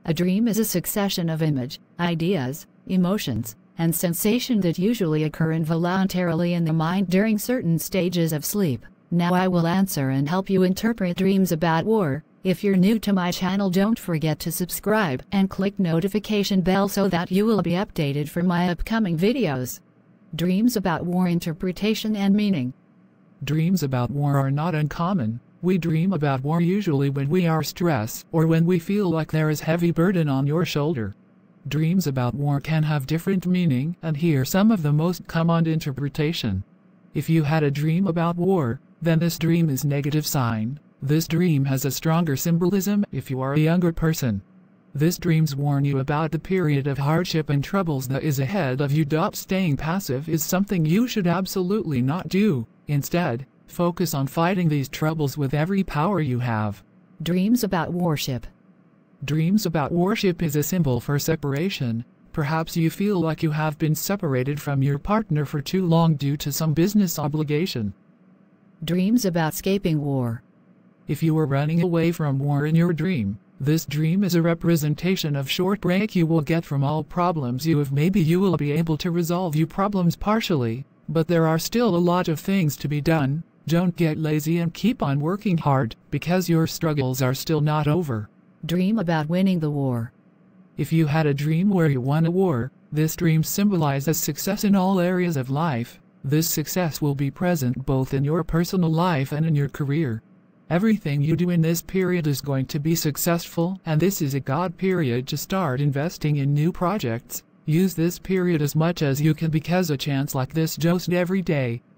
A dream is a succession of ideas, emotions, and sensation that usually occur involuntarily in the mind during certain stages of sleep. Now I will answer and help you interpret dreams about war. If you're new to my channel, don't forget to subscribe and click notification bell so that you will be updated for my upcoming videos. Dreams about war interpretation and meaning. Dreams about war are not uncommon. We dream about war usually when we are stressed or when we feel like there is heavy burden on your shoulder. Dreams about war can have different meaning, and here are some of the most common interpretation. If you had a dream about war, then this dream is negative sign. This dream has a stronger symbolism if you are a younger person. These dreams warn you about the period of hardship and troubles that is ahead of you. Staying passive is something you should absolutely not do. Instead, focus on fighting these troubles with every power you have. Dreams about worship. Dreams about worship is a symbol for separation. Perhaps you feel like you have been separated from your partner for too long due to some business obligation. Dreams about escaping war. If you are running away from war in your dream, this dream is a representation of short break you will get from all problems you have. Maybe you will be able to resolve your problems partially, but there are still a lot of things to be done. Don't get lazy and keep on working hard, because your struggles are still not over. Dream about winning the war. If you had a dream where you won a war, this dream symbolizes success in all areas of life. This success will be present both in your personal life and in your career. Everything you do in this period is going to be successful, and this is a good period to start investing in new projects. Use this period as much as you can because a chance like this just every day.